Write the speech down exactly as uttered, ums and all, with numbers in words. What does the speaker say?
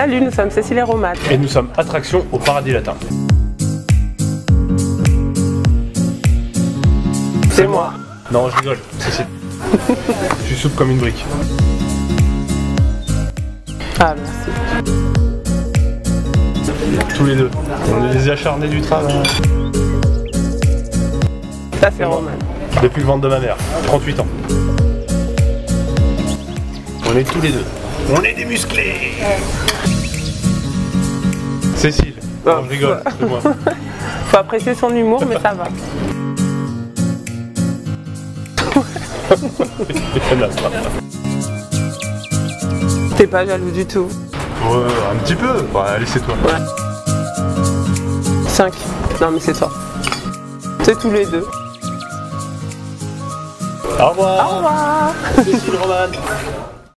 Salut, nous sommes Cécile et Roman. Et nous sommes Attraction au Paradis Latin. C'est moi. Non, je rigole, Cécile. Je suis souple comme une brique. Ah, merci. Tous les deux. On est des acharnés du travail. Ça, c'est Roman. Depuis le ventre de ma mère, trente-huit ans. On est tous les deux. On est des musclés. Cécile. Non, non, je rigole, c'est moi. Faut apprécier son humour, mais ça va. T'es pas jaloux du tout. Ouais, un petit peu. Bah, allez, c'est toi. Ouais. cinq. Non, mais c'est toi. C'est tous les deux. Au revoir. Au revoir. Cécile, Roman.